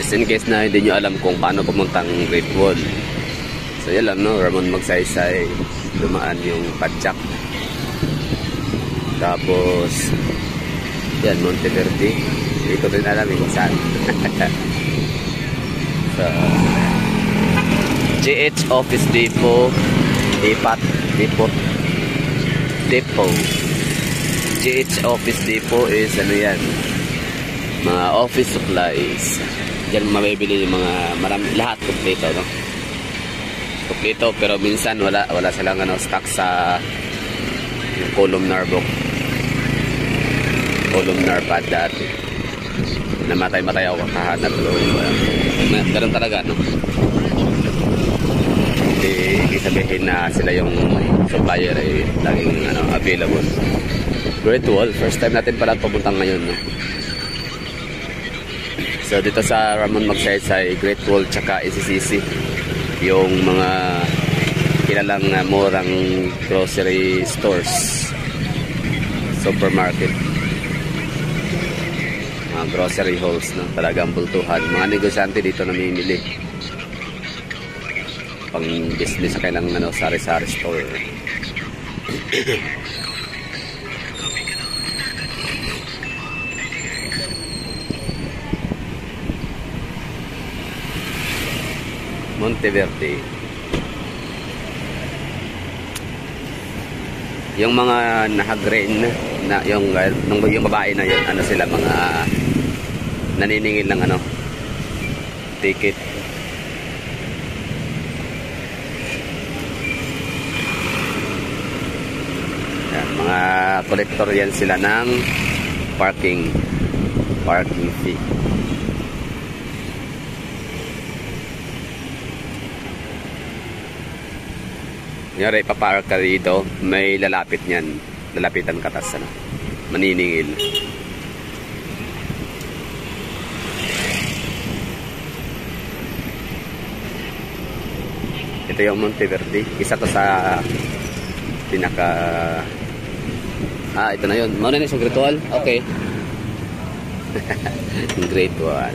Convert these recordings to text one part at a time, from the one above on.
just in case na hindi nyo alam kung paano pumuntang Great Wall. So yan lang, no? Ramon Magsaysay, dumaan yung Padjak. Tapos yan, Monteverde. Hindi ko rin alam kung saan. So GH Office Depot, Depot. GH Office Depot is ano yan, mga office supplies. Diyan mabibili yung mga lahat kompleto, no? Kompleto, pero minsan wala silang ano, stock sa yung columnar book, columnar pad dati. Namatay ako kakahanap, ganun talaga, no? Hindi sabihin na sila yung supplier ay laging ano, available. Great Wall, first time natin pala pumunta ngayon, no? So dito sa Ramon Magsaysay, Great Wall tsaka SCC, yung mga kilalang murang grocery stores, supermarket, mga grocery halls, no? Talagang bultuhan. Mga negosyante dito namimili pang business sa kailang ano, sari-sari store. Monteverde. Yung mga naka-green na yung babae na yun, ano sila, mga naniningil ng ano, ticket. Yan, mga collector yan sila ng parking fee. Kunyari, papark ka dito, may lalapit niyan. Lalapitan ka, tas ano, maniningil. Ito yung Monteverde. Isa to sa pinaka... ito na yun. Mauna na yung Great Wall? Okay. Great Wall.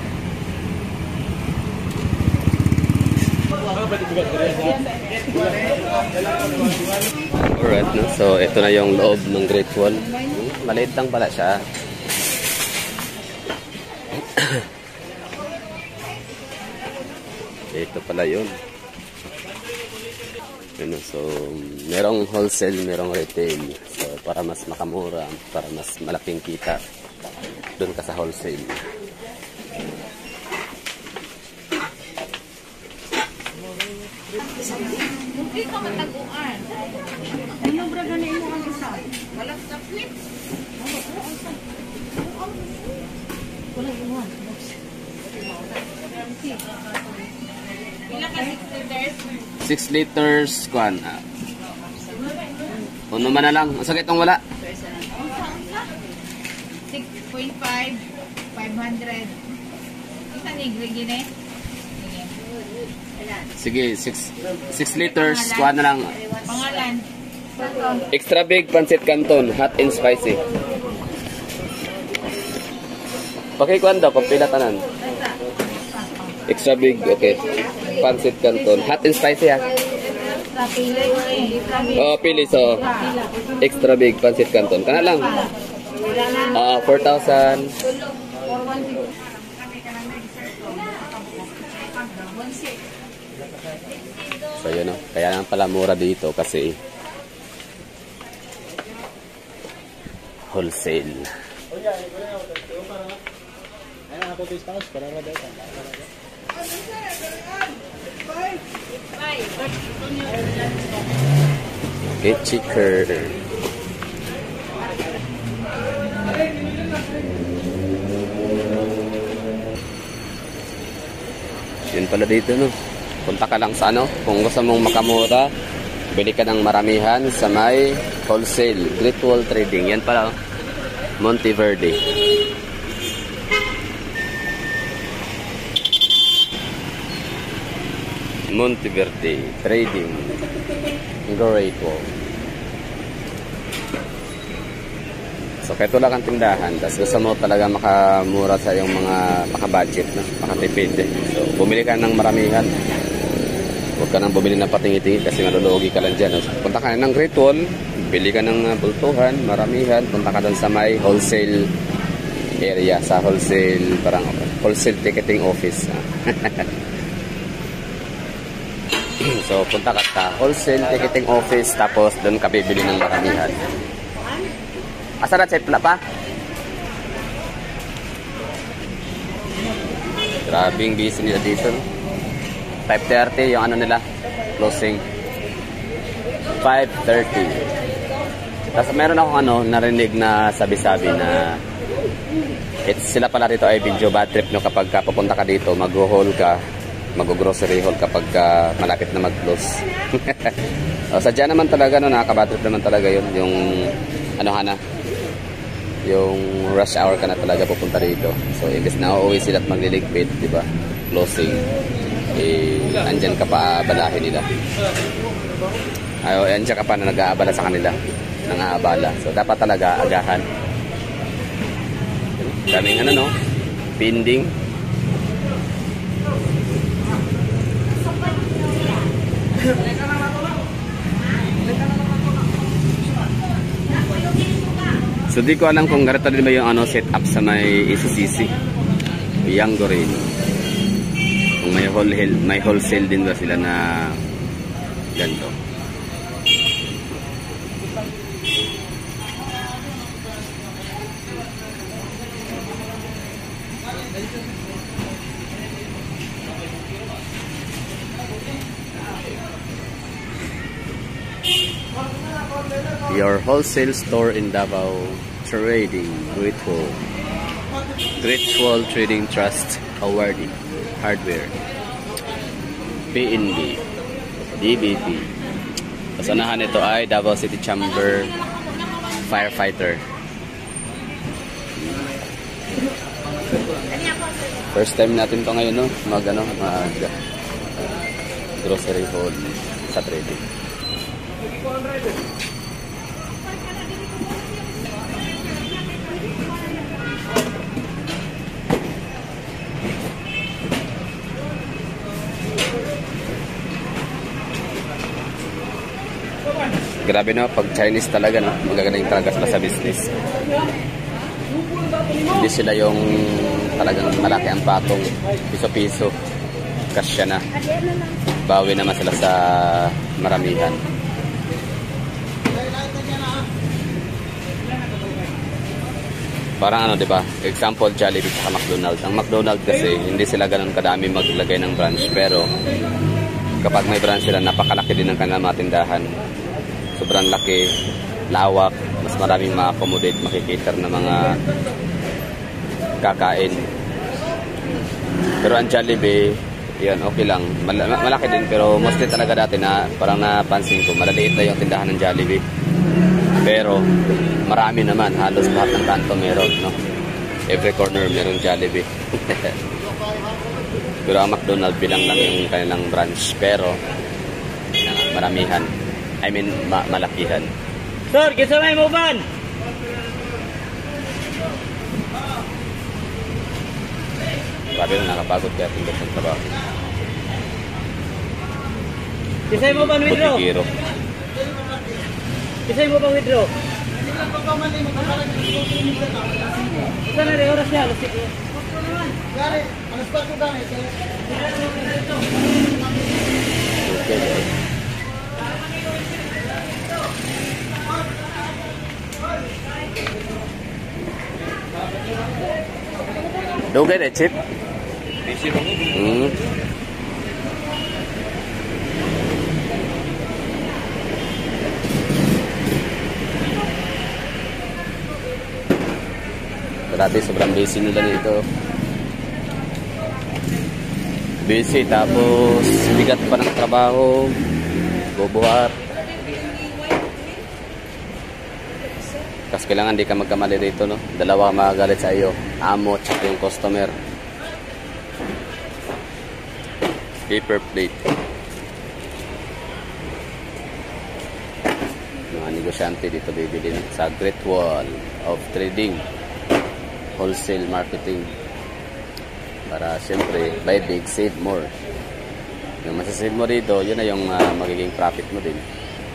Alright, no? So ito na yung loob ng Great Wall. Maliit lang pala siya. Ito pala yun. So merong wholesale, merong retail. So para mas makamura, para mas malaking kita, doon ka sa wholesale. Hindi ka mataguan. Ano ba ganin mo ang isa? Walang saplit. Wala iwan. Ilan ka 6 liters? 6 liters, kuan. Puno man na lang. Ang sakit ang wala. 6.5, 500. Isa ni Gregine? Sige, 6 liters, kuha na lang. Pangalan? Extra big pancit canton, hot and spicy. Pakikuan daw, pagpilatanan. Extra big, okay. Pancit canton, hot and spicy ha. Oh, pili, so extra big pancit canton. Kana lang. 4,000. So yun, no? Kaya lang pala mura dito kasi wholesale. Get chicker. Yun pala dito, no? Punta ka lang sa ano, kung gusto mong makamura, bili ka ng maramihan sa may wholesale, Great Wall Trading. Yan pala, Monteverde. Monteverde Trading, Great Wall. So kaya ito lang ang tindahan. Tapos gusto mo talaga makamura sa yung mga makabudget, no? Makatipid. So bumili ka ng maramihan. Huwag ka nang bumili ng patingi-tingi kasi malulugi ka lang dyan. So, punta ka ng Great Wall, bili ka ng bultuhan, maramihan. Punta ka doon sa may wholesale area, sa wholesale, parang wholesale ticketing office. So punta ka sa wholesale ticketing office, tapos doon ka bibili ng maramihan. Asa na pala pa? Grabing busy nila dito. 5:30 yung ano nila, closing. 5:30. Tapos meron akong narinig na sabi-sabi na sila pala dito ay video bad trip, no, kapag pupunta ka dito, mag-haul ka, mag-grocery haul kapag malapit na mag-close. O, sadya naman talaga, no, nakaka-bad trip naman talaga yun, yung yung rush hour ka na talaga pupunta rito. So imbes na uuwi sila at magliligpit, di ba, closing, andyan ka pa abalahin nila. Andyan ka pa na nag-aabala sa kanila, nang-aabala. So dapat talaga agahan. Daming pending. So di ko alam kung ganito din ba yung set up sa may ECCC, Biango rin. Kung may wholesale din ba sila na ganito. Your wholesale store in Davao Trading Great Wall Trading Trust Awarding Hardware PNB DBP. Kasanahan ito ay Davao City Chamber Firefighter. First time natin to ngayon, no? Mag grocery haul sa trading. Grabe, no, pag Chinese talaga, no, magagaling talaga sila sa business. Hindi sila yung talagang malaki ang patong, piso-piso, kasya na. Bawi naman sila sa maramihan. Parang 'di ba? Example, Jollibee sa McDonald's. Ang McDonald's kasi hindi sila ganoon kadami maglagay ng branch, pero kapag may branch sila, napakalaki din ng kanilang mga tindahan. Sobrang laki, lawak, mas maraming ma-accommodate, makikita na mga kakain. Pero ang Jollibee, yan, okay lang. Malaki din, pero mostly talaga dati na parang napansin ko, malaliit na yung tindahan ng Jollibee. Pero marami naman, halos lahat ng kanto meron, no? Every corner meron Jollibee. Pero ang McDonald's bilang lang yung kanilang branch, pero maramihan. I mean, malakihan. Sir, kisa may mo ban? Grabe na, nakapagod kaya tinggal sa trabaho. Kisa mo ban withdraw? Pagkikiro. Kisa mo ban withdraw? Kisa na rin oras niya, alas 5. Okay. Dugay na chip. Grabe, sobrang busy nila dito. Busy, tapos bigat pa ng trabaho, bubuhat. Kasi kailangan di ka magkamali dito, no? Dalawa magagalit sa iyo, amo at yung customer. Paper plate. Mga negosyante dito bibili sa Great Wall of Trading, wholesale marketing. Para siyempre, buy big, save more. Yung masasave mo dito, yun na yung magiging profit mo din.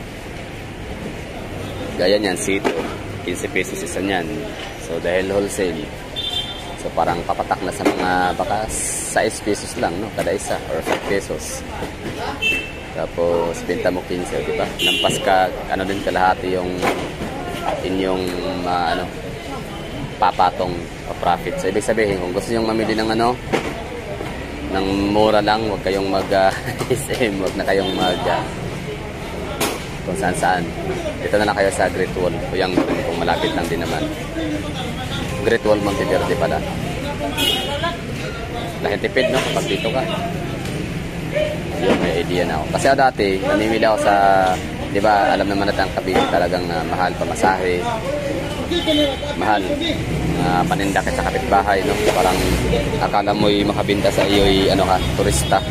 Gaya niyan, sito, 15 pesos isa niyan. So dahil wholesale, so parang papatak na sa mga baka 6 pesos lang, no? Kada isa, or 5 pesos. Tapos benta mo 15, di ba? Lampas ka, ano din kalahati yung inyong papatong profit. So ibig sabihin, kung gusto nyo mamili ng ng mura lang, huwag kayong SM, huwag na kayong kung saan saan. Dito na lang kayo sa Great Wall. Kuyang kung malapit lang din naman. Great Wall Monteverde pala. Dahil tipid, no? Kapag dito ka. Yung may idea na ako. Kasi ako dati, namimili ako sa, di ba, alam naman natin ang Cavite talagang mahal pamasahe. Mahal. Paninda ka sa kapitbahay, no? Parang akala mo'y makabinta sa iyo'y turista.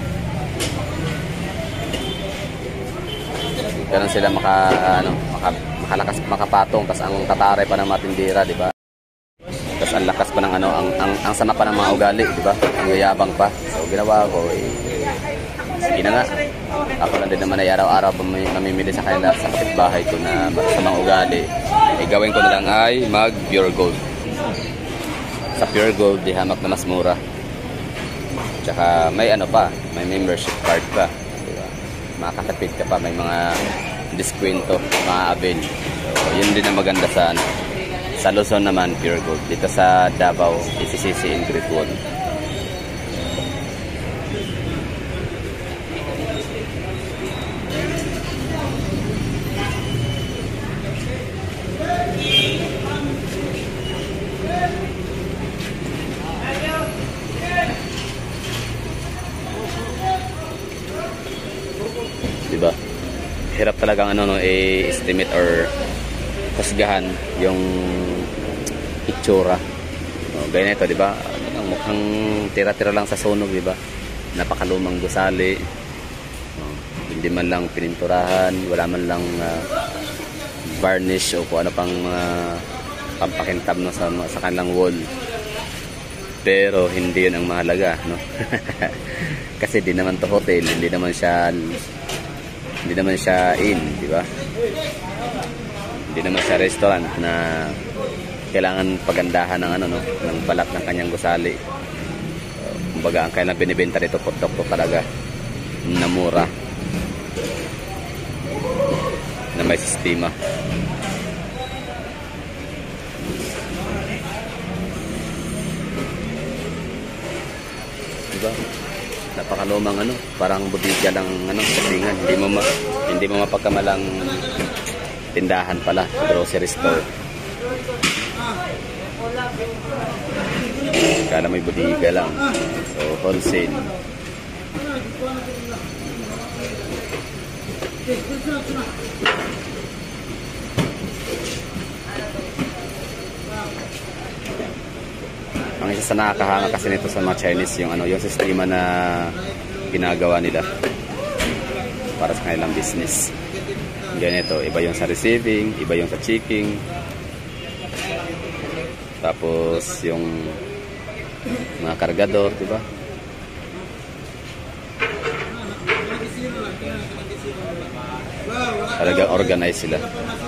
Ganun sila makalakas makapatong, tas ang tatare pa ng matindira, di ba? Tas ang lakas pa ng ang sama pa ng mga ugali, di ba? Ang yayabang pa. So ginawa ko, sige na nga. Ako lang din naman ay araw-araw mamimili sa kanila sa kapitbahay ko na masamang ugali. Gawin ko na lang ay mag Pure Gold. Sa Pure Gold, di hamak na mas mura. Tsaka may may membership card pa. Diba? Makakatipid ka pa, may mga diskwento, mga avail. So, yun din ang maganda sa Luzon naman, Pure Gold. Dito sa Davao, ECCC in Great Wall. Diba? Hirap talagang estimate or husgahan yung itsura. Gaya nito, diba? Mukhang tira-tira lang sa sunog, diba? Napakalumang gusali. Hindi man lang pininturahan, wala man lang varnish o kung ano pang pampakintab sa kanilang wall. Pero hindi yun ang mahalaga, no? Kasi di naman to hotel, hindi naman siya inn, di ba? Hindi naman siya restaurant na kailangan pagandahan ng ng balat ng kanyang gusali. Kumbaga ang kailangan binibenta dito produkto talaga na mura, na may sistema. Diba? Napakalumang parang bodega lang satingan. Hindi mo mapagkamalang tindahan pala, grocery store. Kala may bodega lang. So wholesale. Ang isa sa nakakahanga kasi nito sa mga Chinese yung sistema na ginagawa nila para sa kanilang business. Ganito, iba yung sa receiving, iba yung sa checking. Tapos yung mga kargador, di ba? Talagang organize sila.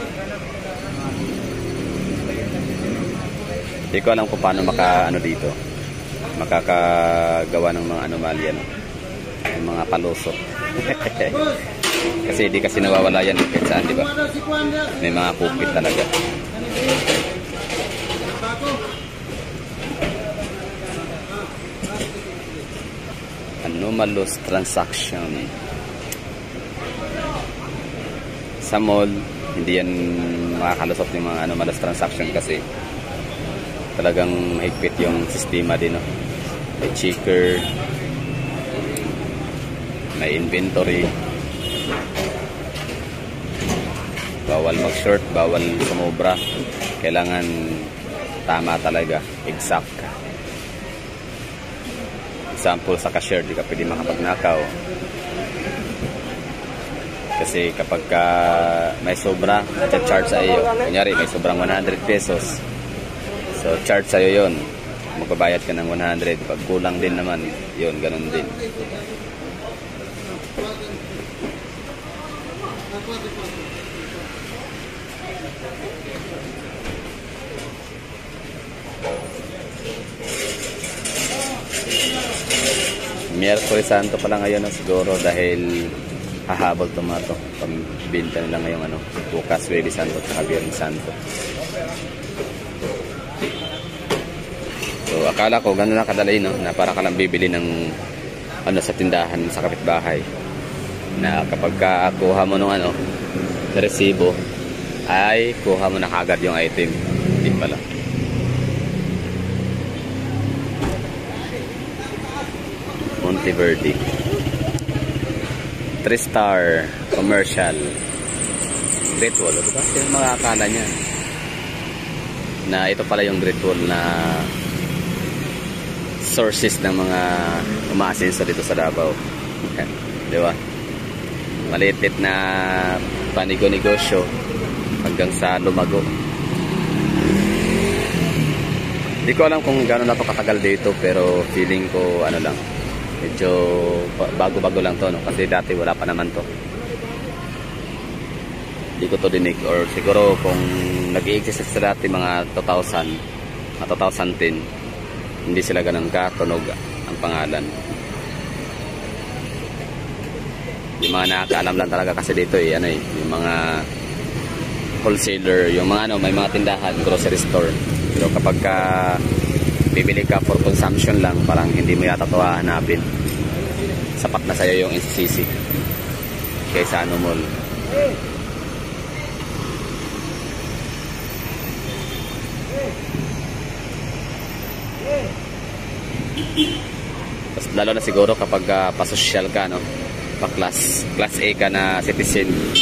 Hindi ko alam kung paano dito makakagawa ng mga anomalya, ng mga palusot. Kasi di kasi nawawala yan kahit saan, di ba? May mga kupit talaga. Anomalous transaction. Sa mall, hindi yan makakalusot yung mga anomalous transaction kasi talagang mahigpit yung sistema din, no? May checker, may inventory, bawal mag-short, bawal sumobra, kailangan tama talaga, exact. Example sa cashier, di ka pwede makapagnakaw. Kasi kapag may sobra, charge sa iyo. Kunyari, may sobrang 100 pesos. So, charge sa iyo yun. Magbabayad ka ng 100. Pag kulang din naman, yun, ganun din. Miyerkules Santo pala ngayon siguro dahil hahabol tomato. Pambinta nila ngayong bukas Weli Santo at Biyernes Santo. So akala ko gano'n lang kadali, no, na para ka lang bibili ng sa tindahan sa kapitbahay. Na kapag kuha mo ng sa resibo ay kuha mo na kagad yung item. Hindi pala. Monteverde 3-star commercial Great Wall. Diba? Yung mga akala niya na ito pala yung Great Wall na sources ng mga umaasenso dito sa Davao. Diba? Maliit-lit na panigo-negosyo hanggang sa lumago. Hindi ko alam kung gano'n na ito katagal dito, pero feeling ko lang, medyo bago-bago lang to, no? Kasi dati wala pa naman to. Hindi ko to dinig, or siguro kung nag-i-exist sa dati mga 2000 at 2010, hindi sila ganun katunog ang pangalan. Yung mga nakakaalam lang talaga kasi dito yung mga wholesaler, yung mga may mga tindahan, grocery store. Pero kapag bibili ka for consumption lang, parang hindi mo yata ito hahanapin. Sapat na sa'yo yung NCCC kaysa mall. Tapos lalo na siguro kapag pasosyal ka, no? Pa-class A ka na citizen.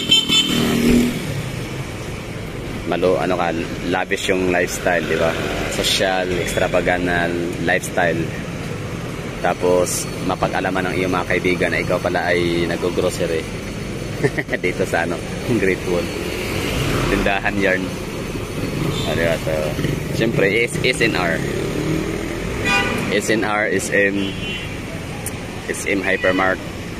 Lavish yung lifestyle, di ba? Social, extravagant na lifestyle. Tapos mapag-alaman ng iyong mga kaibigan na ikaw pala ay nag-grocery dito sa Great Wall. Tindahan yarn. Diba? So, siyempre SNR. SNR, SM Hypermart.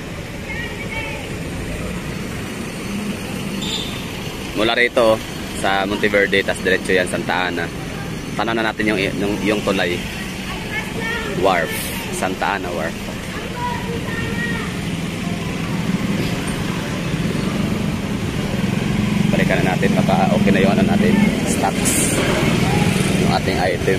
Mula rito sa Monteverde, tas diretso yan Santa Ana. Tanaw na natin yung tulay. Wharf, Santa Ana Wharf. Balikan na natin, baka okay na yung natin, stocks, yung ating item.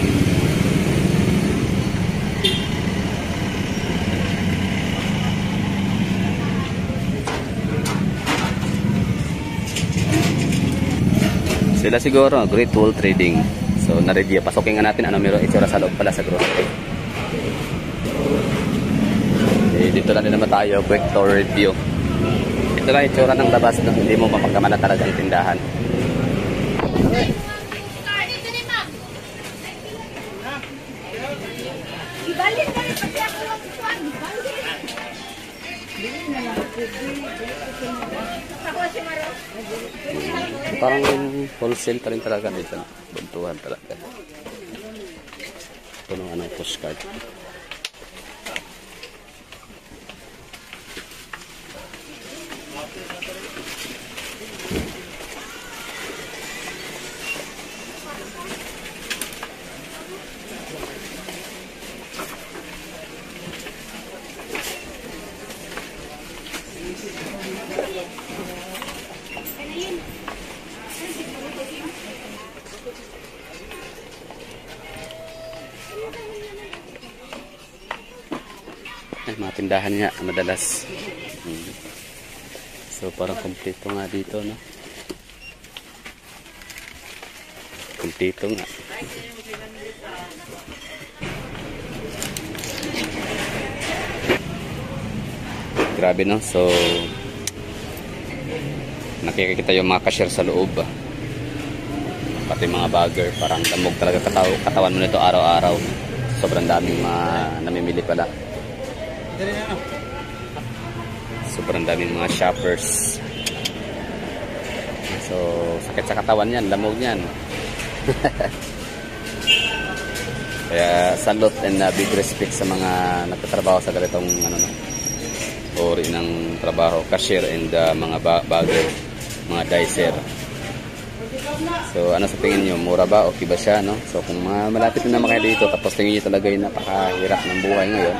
Sila siguro, Great Wall Trading. So, na-review. Pasukin nga natin meron itsura sa loob pala sa grocery. Okay, dito na din naman tayo. Quick tour review. Ito lang itsura ng labas na hindi mo mapagkamala talaga ang tindahan. Ibalin na rin pati ako ng kuwan. Parang wholesale pa rin talaga dito. Buntuhan talaga. Ito nung postcard. Mga tindahan niya madalas. So parang kompleto nga dito, no? Kompleto nga. Grabe, no? So nakikita yung mga cashier sa loob, pati mga bagger. Parang damog talaga katawan mo nito araw-araw. Sobrang daming mga namimili pala. Sobrang daming mga shoppers. So, sakit sa katawan yan, lamog yan. Kaya salute and big respect sa mga nagtatrabaho sa ganitong uri ng trabaho, cashier and mga bagay, mga dicer. So ano sa tingin nyo, mura ba? Okay ba siya? No? So kung malapit na kayo dito, tapos tingin nyo talaga yung napakahirap ng buhay ngayon,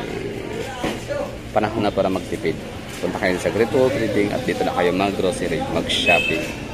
panahon na para magtipid. Punta kayo sa Great Wall Reading at dito na kayo mag-grocery, mag-shopping.